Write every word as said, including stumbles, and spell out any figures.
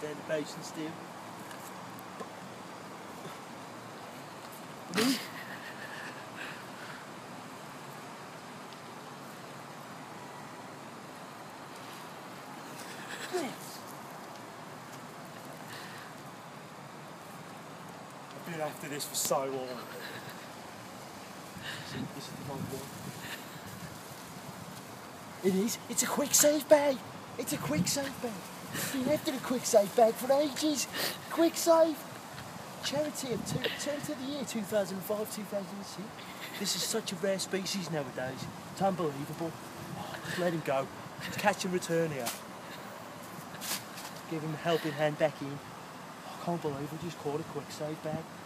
down the basin still. I've been after this for so long. See, this is the long one. It is. It's a quick save bag. It's a quick save bag. Been after a quick save bag for ages. Quick save. Charity of two, charity of the year two thousand five, two thousand six. This is such a rare species nowadays. It's unbelievable. Oh, just let him go. It's catch and return here. Give him a helping hand back in. I can't believe we just caught a quick save bag.